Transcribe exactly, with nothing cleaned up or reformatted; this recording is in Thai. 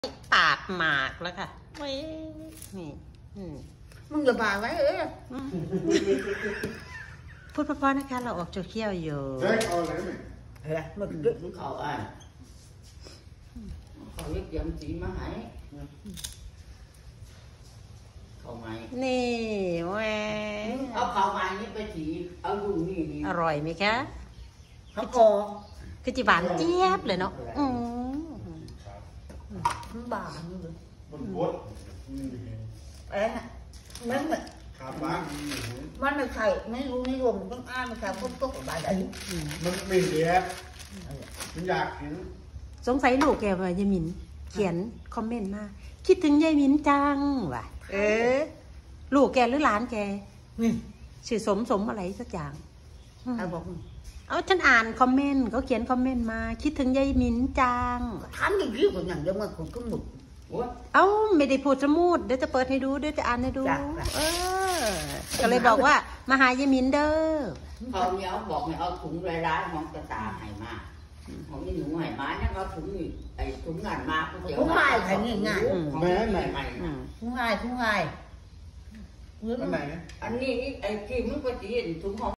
ปากหมากแล้วค่ะเว้ยนี่มึงอย่าบ่าไว้เอ้ยพูดเพราะๆนะคะเราออกจะเขี้ยวอยู่เฮ้ยเอาอะไรไหมเฮ้ยมึงดึกเขาอ่ะเขาเรียกยำจีมาให้เขาไม้นี่แหวเอาเขาไม้นี่ไปจีเอาดูนี่นี่อร่อยไหมคะเขาคอคือจีบานเจี๊ยบเลยเนาะอืมมึงบ่ามึงเลยมันบดเอ๊ะมันมันขาบ้านมันไม่ใช่ไม่รู้ไม่รวมต้องอ้าไม่ใช่พวกตุ๊กตาอะไรมันไม่เดียบมันอยากเห็นสงสัยลูกแกว่ายายมินเขียนคอมเมนต์มาคิดถึงยายมินจังว่ะเออลูกแกหรือหลานแกชื่อสมสมอะไรสักอย่างเอาบอกเอาฉันอ่านคอมเมนต์เขาเขียนคอมเมนต์มาคิดถึงยายมินจังทำอย่างนี้คนอย่างเดียวมันคนก็หมุดเอ้าไม่ได้พูดสมูดเดี๋ยวจะเปิดให้ดูเดี๋ยวจะอ่านให้ดูเออก็เลยบอกว่ามาหายายมินเด้อเขาเนี่ยเอาบอกเนี่ยเอาถุงร้ายๆมองกระตาหายมาของนี่หนูหายมาเนี่ยเอาถุงนี่ไอ้ถุงงานมาถุงง่ายถ่ายง่ายแม่ไหนถุงง่ายถุงง่ายอันไหนอันนี้ไอ้ที่มึงไปจีนถุงของ